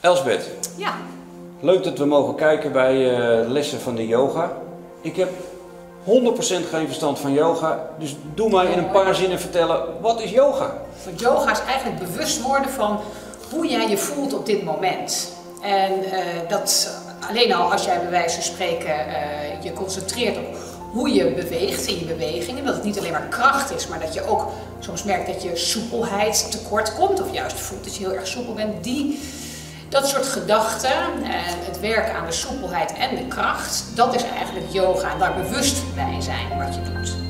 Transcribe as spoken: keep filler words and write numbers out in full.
Elsbeth, Ja. leuk dat we mogen kijken bij uh, lessen van de yoga. Ik heb honderd procent geen verstand van yoga, dus doe mij in een paar zinnen vertellen, wat is yoga? Want yoga is eigenlijk bewust worden van hoe jij je voelt op dit moment. En uh, dat alleen al als jij bij wijze van spreken uh, je concentreert op hoe je beweegt in je bewegingen, dat het niet alleen maar kracht is, maar dat je ook soms merkt dat je soepelheid tekort komt, of juist voelt dat je heel erg soepel bent. Die, dat soort gedachten, en het werken aan de soepelheid en de kracht, dat is eigenlijk yoga en daar bewust bij zijn wat je doet.